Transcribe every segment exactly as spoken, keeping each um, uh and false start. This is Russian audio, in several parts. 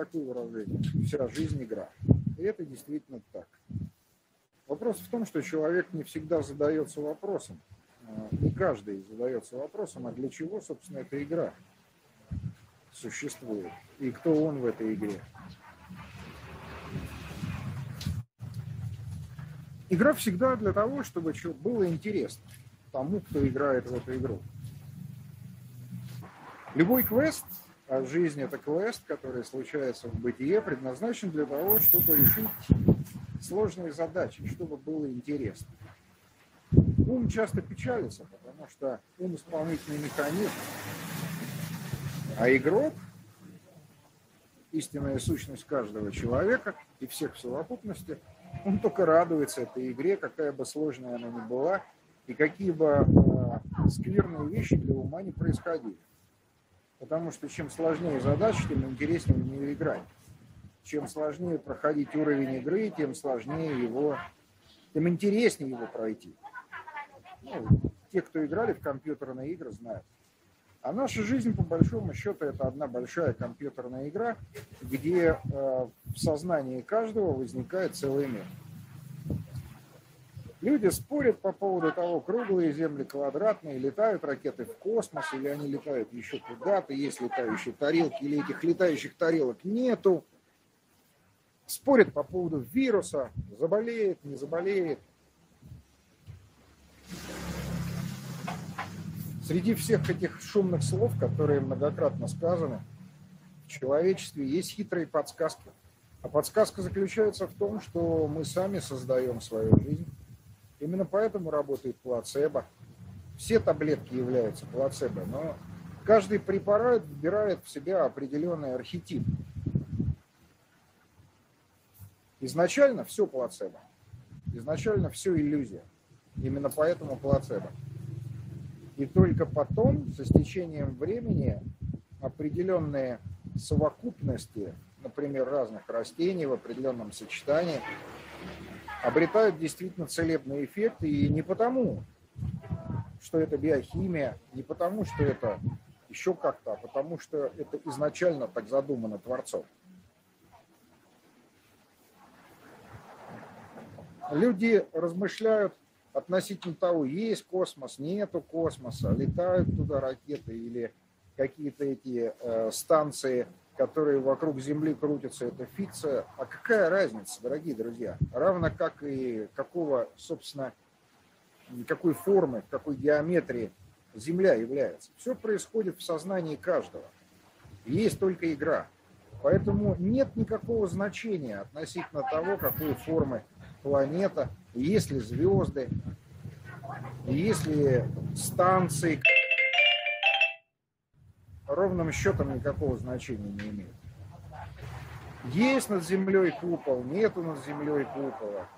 такое выражение: вся жизнь игра. И это действительно так. Вопрос в том, что человек не всегда задается вопросом, не каждый задается вопросом, а для чего, собственно, эта игра существует, и кто он в этой игре. Игра всегда для того, чтобы было интересно тому, кто играет в эту игру. Любой квест, а жизнь — это квест, который случается в бытие, предназначен для того, чтобы решить сложные задачи, чтобы было интересно. Ум часто печалится, потому что ум — исполнительный механизм, а игрок, истинная сущность каждого человека и всех в совокупности, он только радуется этой игре, какая бы сложная она ни была, и какие бы э, скверные вещи для ума не происходили. Потому что чем сложнее задача, тем интереснее в нее играть. Чем сложнее проходить уровень игры, тем сложнее его, тем интереснее его пройти. Ну, те, кто играли в компьютерные игры, знают. А наша жизнь, по большому счету, это одна большая компьютерная игра, где э, в сознании каждого возникает целый мир. Люди спорят по поводу того, круглые земли, квадратные, летают ракеты в космос, или они летают еще куда-то, есть летающие тарелки, или этих летающих тарелок нету. Спорят по поводу вируса, заболеет, не заболеет. Среди всех этих шумных слов, которые многократно сказаны, в человечестве есть хитрые подсказки. А подсказка заключается в том, что мы сами создаем свою жизнь. Именно поэтому работает плацебо. Все таблетки являются плацебо, но каждый препарат вбирает в себя определенный архетип. Изначально все плацебо. Изначально все иллюзия. Именно поэтому плацебо. И только потом, со стечением времени, определенные совокупности, например, разных растений в определенном сочетании, обретают действительно целебный эффект. И не потому, что это биохимия, не потому, что это еще как-то, а потому, что это изначально так задумано Творцом. Люди размышляют относительно того, есть космос, нету космоса, летают туда ракеты или какие-то эти э, станции, которые вокруг Земли крутятся, это фикция. А какая разница, дорогие друзья? Равно как и какого, собственно, какой формы, какой геометрии Земля является. Все происходит в сознании каждого. Есть только игра. Поэтому нет никакого значения относительно того, какой формы планета, есть ли звезды, есть ли станции. Ровным счетом никакого значения не имеет. Есть над землей купол, нету над землей купола.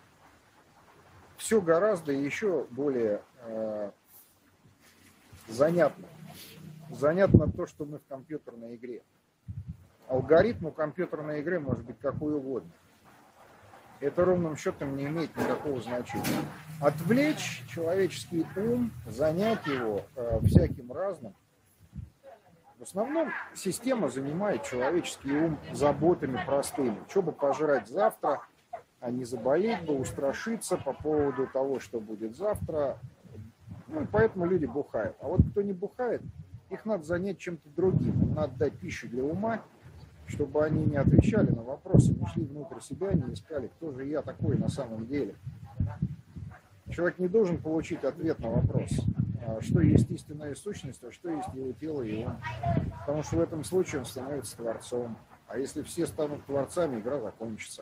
Все гораздо еще более э, занятно. Занятно то, что мы в компьютерной игре. Алгоритм у компьютерной игры может быть какой угодно. Это ровным счетом не имеет никакого значения. Отвлечь человеческий ум, занять его э, всяким разным. В основном система занимает человеческий ум заботами простыми. Что бы пожрать завтра, а не заболеть бы, устрашиться по поводу того, что будет завтра. Ну, и поэтому люди бухают. А вот кто не бухает, их надо занять чем-то другим. Им надо дать пищу для ума, чтобы они не отвечали на вопросы, не шли внутрь себя, не искали, кто же я такой на самом деле. Человек не должен получить ответ на вопрос, что есть истинная сущность, а что есть его тело и он. Потому что в этом случае он становится творцом. А если все станут творцами, игра закончится.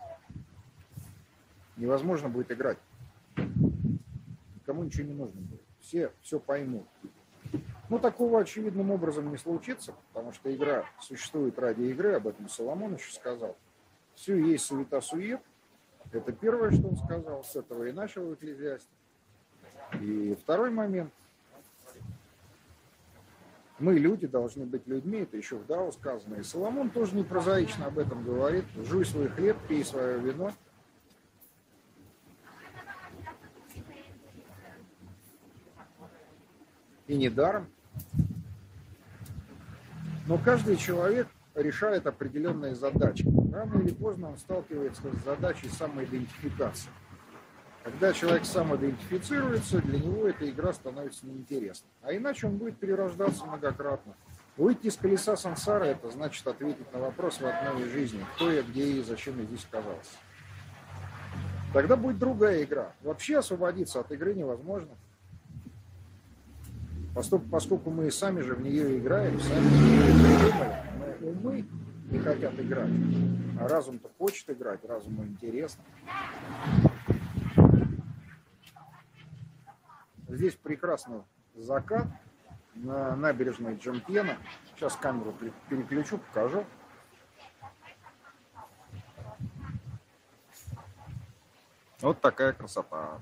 Невозможно будет играть. Никому ничего не нужно будет. Все все поймут. Но такого очевидным образом не случится, потому что игра существует ради игры, об этом Соломон еще сказал. Все есть суета-сует. Это первое, что он сказал, с этого и начал Экклезиаст. И второй момент. Мы, люди, должны быть людьми, это еще в Дао сказано. И Соломон тоже непрозаично об этом говорит. Жуй свой хлеб, пей свое вино. И недаром. Но каждый человек решает определенные задачи. Рано или поздно он сталкивается с задачей самоидентификации. Когда человек самоидентифицируется, для него эта игра становится неинтересной. А иначе он будет перерождаться многократно. Выйти из колеса сансары – это значит ответить на вопрос в одной жизни. Кто я, где я и зачем я здесь оказался. Тогда будет другая игра. Вообще освободиться от игры невозможно. Поскольку мы и сами же в нее играем, сами ее придумали, но умы не хотят играть. А разум-то хочет играть, разуму интересно. Здесь прекрасный закат на набережной Джампьена. Сейчас камеру переключу, покажу. Вот такая красота.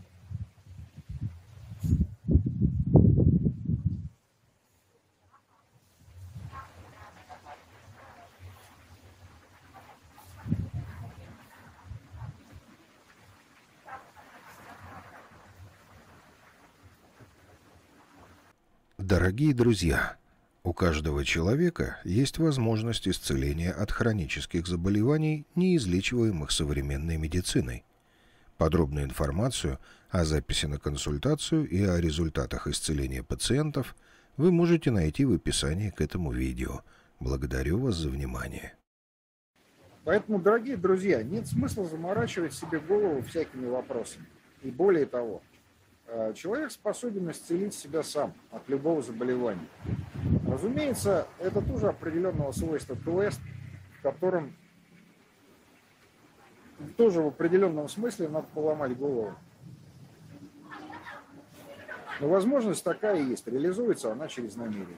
Дорогие друзья, у каждого человека есть возможность исцеления от хронических заболеваний, неизлечиваемых современной медициной. Подробную информацию о записи на консультацию и о результатах исцеления пациентов вы можете найти в описании к этому видео. Благодарю вас за внимание. Поэтому, дорогие друзья, нет смысла заморачивать себе голову всякими вопросами. И более того, человек способен исцелить себя сам от любого заболевания. Разумеется, это тоже определенного свойства квест, в котором тоже в определенном смысле надо поломать голову. Но возможность такая есть. Реализуется она через намерение.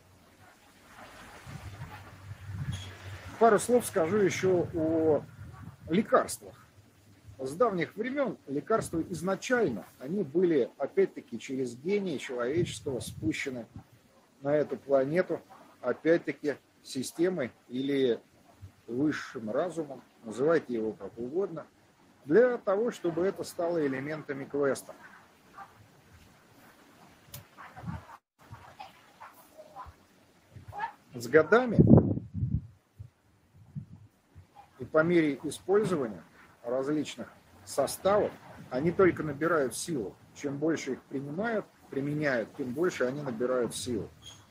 Пару слов скажу еще о лекарствах. С давних времен лекарства изначально, они были, опять-таки, через гений человеческого спущены на эту планету, опять-таки, системой или высшим разумом, называйте его как угодно, для того, чтобы это стало элементами квеста. С годами и по мере использования различных составов, они только набирают силу. Чем больше их принимают, применяют, тем больше они набирают силу.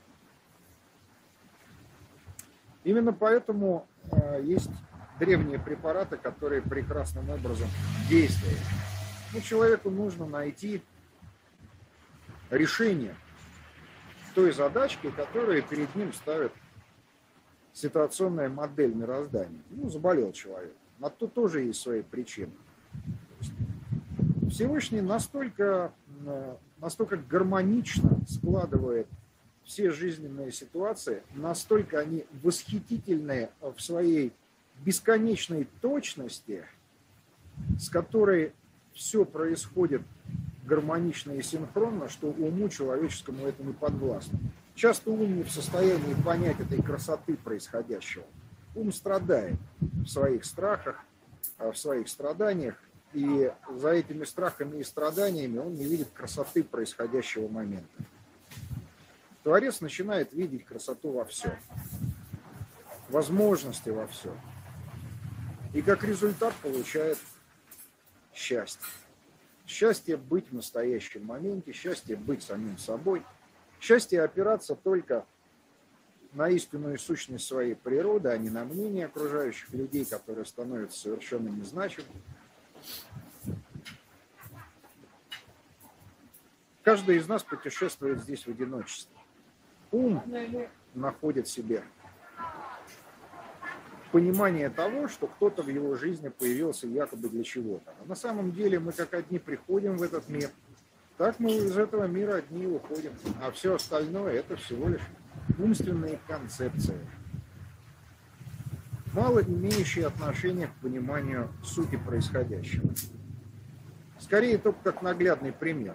Именно поэтому э, есть древние препараты, которые прекрасным образом действуют. Но человеку нужно найти решение той задачки, которую перед ним ставит ситуационная модель мироздания. Ну, заболел человек. На то тоже есть свои причины. Всевышний настолько, настолько гармонично складывает все жизненные ситуации, настолько они восхитительные в своей бесконечной точности, с которой все происходит гармонично и синхронно, что уму человеческому это не подвластно. Часто ум не в состоянии понять этой красоты происходящего. Ум страдает в своих страхах, в своих страданиях, и за этими страхами и страданиями он не видит красоты происходящего момента. Творец начинает видеть красоту во всем, возможности во всем. И как результат получает счастье. Счастье быть в настоящем моменте, счастье быть самим собой, счастье опираться только на истинную сущность своей природы, а не на мнение окружающих людей, которые становятся совершенно незначимыми. Каждый из нас путешествует здесь в одиночестве. Ум находит в себе понимание того, что кто-то в его жизни появился якобы для чего-то. А на самом деле мы как одни приходим в этот мир, так мы из этого мира одни уходим. А все остальное это всего лишь умственные концепции, мало имеющие отношение к пониманию сути происходящего. Скорее только как наглядный пример.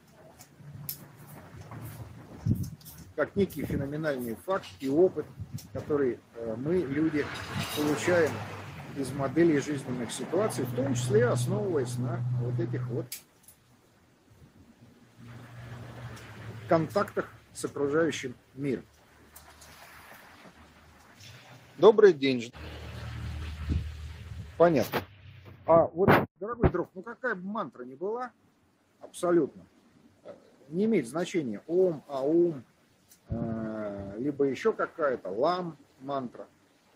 Как некий феноменальный факт и опыт, который мы, люди, получаем из моделей жизненных ситуаций, в том числе основываясь на вот этих вот контактах с окружающим миром. Добрый день. Понятно. А вот, дорогой друг, ну какая бы мантра ни была, абсолютно, не имеет значения ом, аум, либо еще какая-то лам мантра.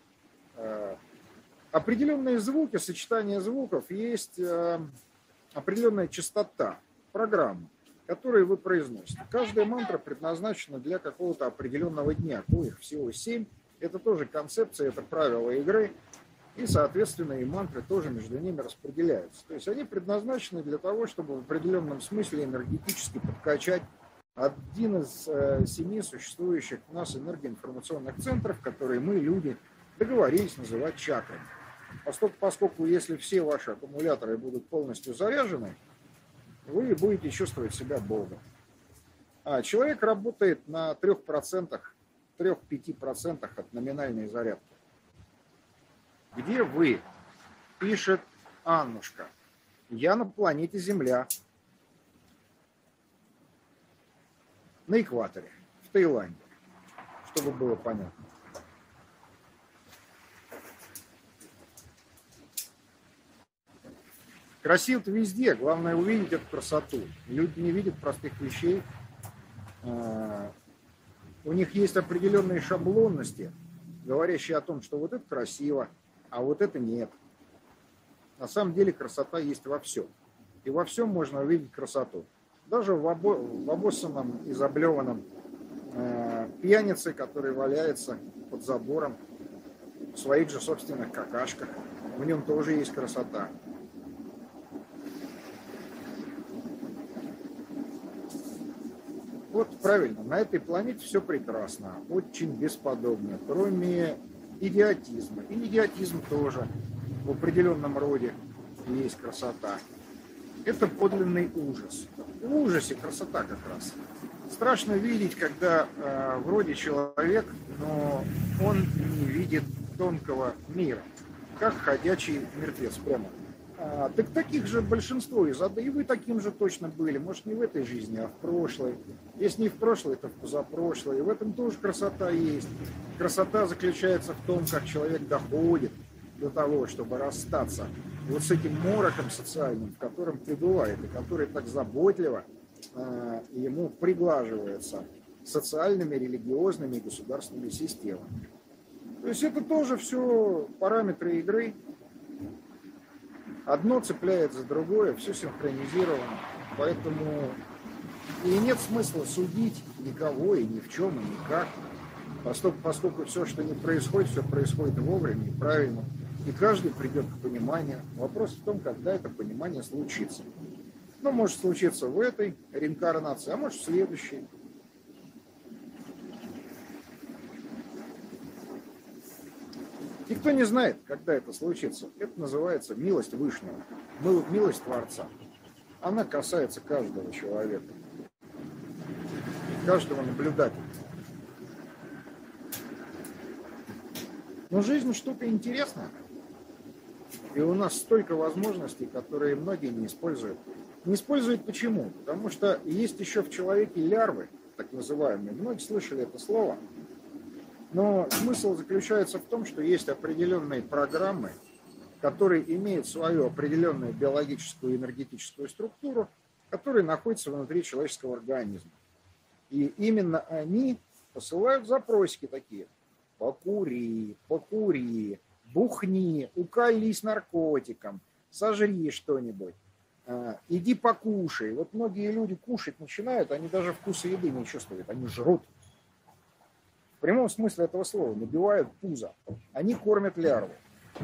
Определенные звуки, сочетание звуков, есть определенная частота, программа, которую вы произносите. Каждая мантра предназначена для какого-то определенного дня, коих всего семь. Это тоже концепция, это правила игры. И, соответственно, и мантры тоже между ними распределяются. То есть они предназначены для того, чтобы в определенном смысле энергетически подкачать один из э, семи существующих у нас энергоинформационных центров, которые мы, люди, договорились называть чакрами. Поскольку, поскольку если все ваши аккумуляторы будут полностью заряжены, вы будете чувствовать себя Богом. А человек работает на трех процентах, трех-пяти процентах от номинальной зарядки. Где вы? Пишет Аннушка. Я на планете Земля. На экваторе, в Таиланде. Чтобы было понятно. Красиво-то везде. Главное увидеть эту красоту. Люди не видят простых вещей. У них есть определенные шаблонности, говорящие о том, что вот это красиво, а вот это нет. На самом деле красота есть во всем. И во всем можно увидеть красоту. Даже в, обо, в обоссанном и заблеванном э, пьянице, который валяется под забором в своих же собственных какашках. В нем тоже есть красота. Вот правильно, на этой планете все прекрасно, очень бесподобно, кроме идиотизма. И идиотизм тоже в определенном роде есть красота. Это подлинный ужас. В ужасе красота как раз. Страшно видеть, когда э, вроде человек, но он не видит тонкого мира, как ходячий мертвец прямо. А, так таких же большинство из и вы таким же точно были. Может, не в этой жизни, а в прошлой. Если не в прошлой, то в позапрошлой. И в этом тоже красота есть. Красота заключается в том, как человек доходит до того, чтобы расстаться вот с этим мороком социальным, в котором пребывает, и который так заботливо э, ему приглаживается социальными, религиозными и государственными системами. То есть это тоже все параметры игры. Одно цепляет за другое, все синхронизировано. Поэтому и нет смысла судить никого и ни в чем, и никак. Поскольку, поскольку все, что не происходит, все происходит вовремя и правильно. И каждый придет к пониманию. Вопрос в том, когда это понимание случится. Ну, может случиться в этой реинкарнации, а может в следующей. Никто не знает, когда это случится. Это называется милость Вышнего, милость Творца. Она касается каждого человека, каждого наблюдателя. Но жизнь штука интересная. И у нас столько возможностей, которые многие не используют. Не используют почему? Потому что есть еще в человеке лярвы, так называемые. Многие слышали это слово. Но смысл заключается в том, что есть определенные программы, которые имеют свою определенную биологическую и энергетическую структуру, которые находятся внутри человеческого организма. И именно они посылают запросики такие. Покури, покури, бухни, уколись наркотиком, сожри что-нибудь, иди покушай. Вот многие люди кушать начинают, они даже вкуса еды не чувствуют, они жрут. В прямом смысле этого слова, набивают пузо. Они кормят лярвы.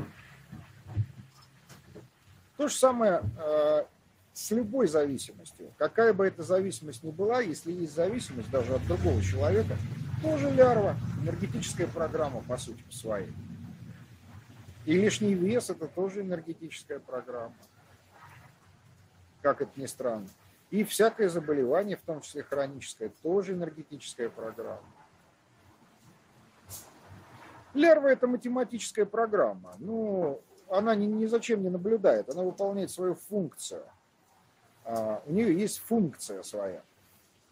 То же самое э, с любой зависимостью. Какая бы эта зависимость ни была, если есть зависимость даже от другого человека, тоже лярва, энергетическая программа, по сути, по своей. И лишний вес – это тоже энергетическая программа. Как это ни странно. И всякое заболевание, в том числе хроническое, тоже энергетическая программа. Лярва – это математическая программа. Ну, она ни, ни зачем не наблюдает, она выполняет свою функцию. А, у нее есть функция своя.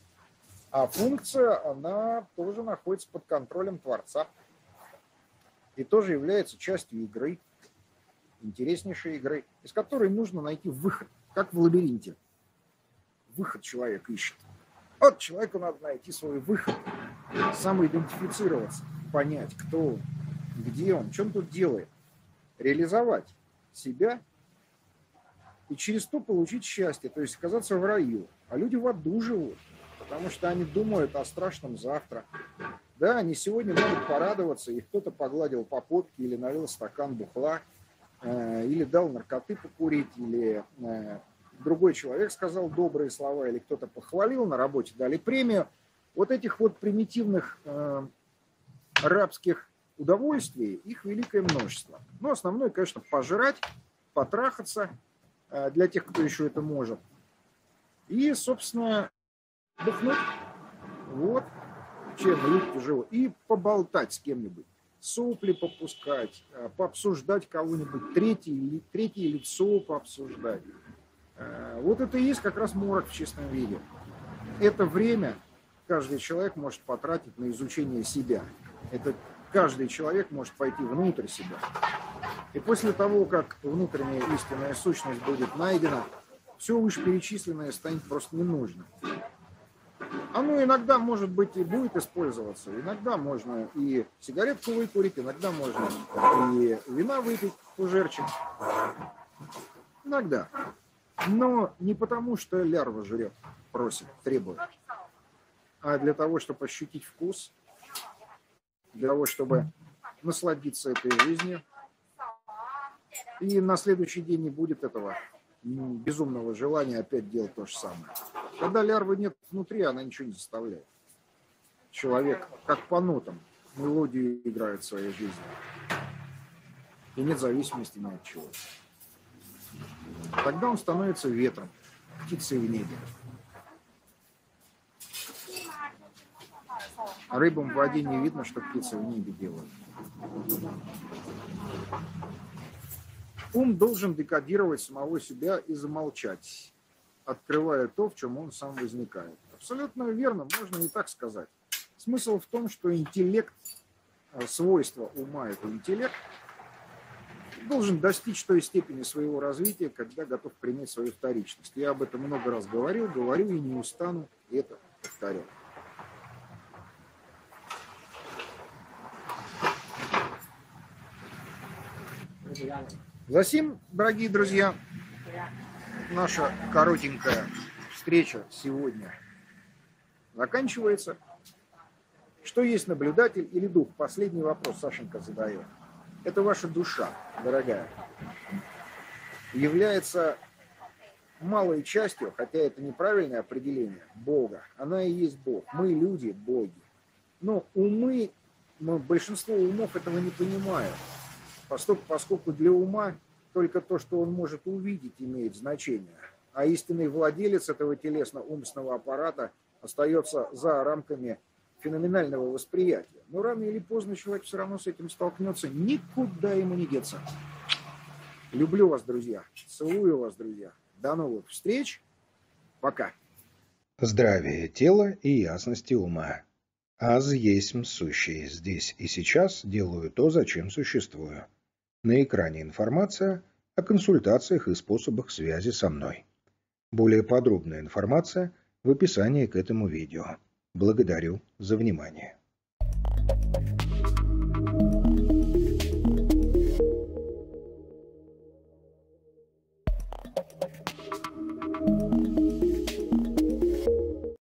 А функция, она тоже находится под контролем Творца. и тоже является частью игры, интереснейшей игры, из которой нужно найти выход, как в лабиринте. Выход человек ищет. Вот человеку надо найти свой выход, самоидентифицироваться, понять, кто он, где он, что он тут делает, реализовать себя и через то получить счастье, то есть оказаться в раю. А люди в аду живут, потому что они думают о страшном завтра. Да, они сегодня могут порадоваться, их кто-то погладил по попке или налил стакан бухла, э, или дал наркоты покурить, или э, другой человек сказал добрые слова, или кто-то похвалил на работе, дали премию. Вот этих вот примитивных э, рабских удовольствий, их великое множество. Но основное, конечно, пожрать, потрахаться, э, для тех, кто еще это может. И, собственно, бухнуть. Вот. Чем люди живут. И поболтать с кем-нибудь. Сопли попускать, пообсуждать кого-нибудь, третье, третье лицо пообсуждать. Вот это и есть как раз морок в чистом виде. Это время каждый человек может потратить на изучение себя. Это каждый человек может пойти внутрь себя. И после того, как внутренняя истинная сущность будет найдена, все вышеперечисленное станет просто не нужно. Оно иногда, может быть, и будет использоваться. Иногда можно и сигаретку выкурить, иногда можно и вина выпить, пужерчик. Иногда. Но не потому, что лярва жрет, просит, требует, а для того, чтобы ощутить вкус, для того, чтобы насладиться этой жизнью. И на следующий день не будет этого безумного желания опять делать то же самое. Когда лярвы нет внутри, она ничего не заставляет. Человек, как по нотам, мелодию играет в своей жизни. И нет зависимости ни от чего. Тогда он становится ветром, птицей в небе. А рыбам в воде не видно, что птицы в небе делают. Ум должен декодировать самого себя и замолчать, открывая то, в чем он сам возникает. Абсолютно верно, можно и так сказать. Смысл в том, что интеллект, свойство ума – это интеллект, должен достичь той степени своего развития, когда готов принять свою вторичность. Я об этом много раз говорил, говорю и не устану это повторять. Засим, дорогие друзья, наша коротенькая встреча сегодня заканчивается. Что есть наблюдатель или дух? Последний вопрос Сашенька задает. Это ваша душа, дорогая. Является малой частью, хотя это неправильное определение, Бога. Она и есть Бог. Мы люди, боги. Но умы, мы, большинство умов этого не понимают. Поскольку для ума только то, что он может увидеть, имеет значение. А истинный владелец этого телесно-умственного аппарата остается за рамками феноменального восприятия. Но рано или поздно человек все равно с этим столкнется. Никуда ему не деться. Люблю вас, друзья. Целую вас, друзья. До новых встреч. Пока. Здравие тела и ясности ума. Аз есмь сущий. Здесь и сейчас делаю то, зачем существую. На экране информация о консультациях и способах связи со мной. Более подробная информация в описании к этому видео. Благодарю за внимание.